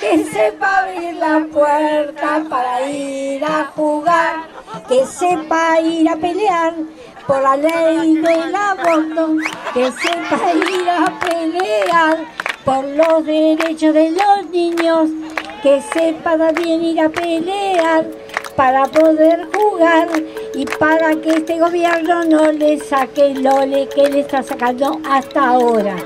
que sepa abrir la puerta para ir a jugar, que sepa ir a pelear por la ley del aborto, que sepa ir a pelear por los derechos de los niños, que sepa también ir a pelear para poder jugar y para que este gobierno no le saque el ole que le está sacando hasta ahora.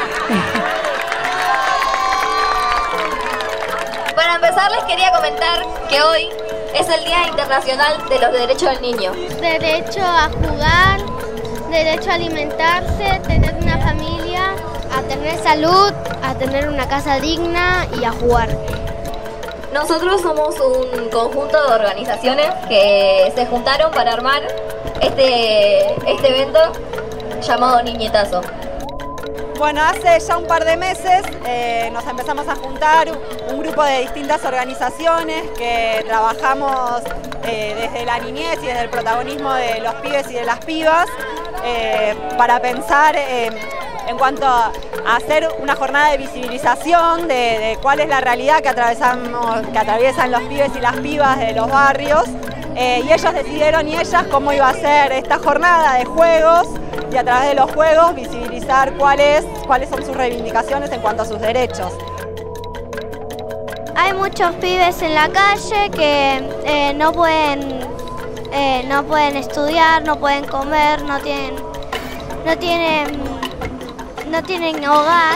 Para empezar, les quería comentar que hoy es el Día Internacional de los Derechos del Niño. Derecho a jugar, derecho a alimentarse, tener una familia, a tener salud, a tener una casa digna y a jugar. Nosotros somos un conjunto de organizaciones que se juntaron para armar este evento llamado Niñetazo. Bueno, hace ya un par de meses nos empezamos a juntar un grupo de distintas organizaciones que trabajamos desde la niñez y desde el protagonismo de los pibes y de las pibas para pensar en cuanto a hacer una jornada de visibilización de cuál es la realidad que atraviesan los pibes y las pibas de los barrios, y ellos decidieron y ellas cómo iba a ser esta jornada de juegos y a través de los juegos visibilizar cuáles son sus reivindicaciones en cuanto a sus derechos. Hay muchos pibes en la calle que no pueden estudiar, no pueden comer, no tienen hogar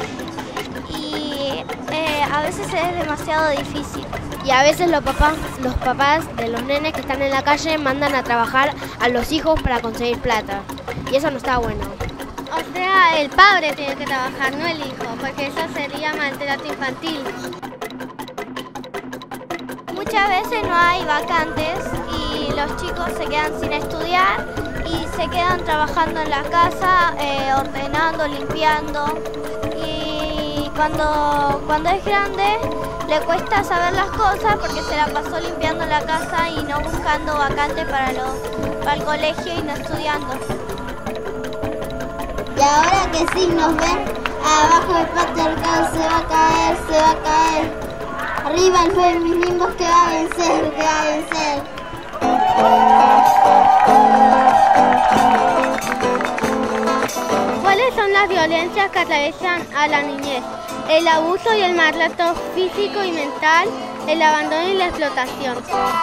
y a veces es demasiado difícil. Y a veces los papás de los nenes que están en la calle mandan a trabajar a los hijos para conseguir plata. Y eso no está bueno. O sea, el padre tiene que trabajar, no el hijo, porque eso sería maltrato infantil. Muchas veces no hay vacantes y los chicos se quedan sin estudiar y se quedan trabajando en la casa, ordenando, limpiando. Y cuando es grande le cuesta saber las cosas porque se la pasó limpiando la casa y no buscando vacantes para el colegio y no estudiando. Y ahora que sí nos ven, abajo el patriarcado se va a caer, se va a caer. Arriba el feminismo que va a vencer, que va a vencer. ¿Cuáles son las violencias que atraviesan a la niñez? El abuso y el maltrato físico y mental, el abandono y la explotación.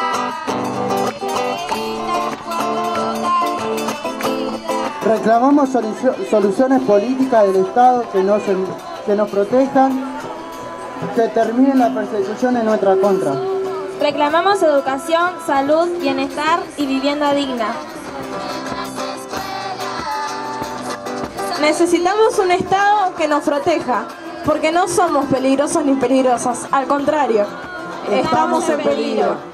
Reclamamos soluciones políticas del Estado que nos protejan, que terminen la persecución en nuestra contra. Reclamamos educación, salud, bienestar y vivienda digna. Necesitamos un Estado que nos proteja, porque no somos peligrosos ni peligrosas, al contrario, estamos en peligro.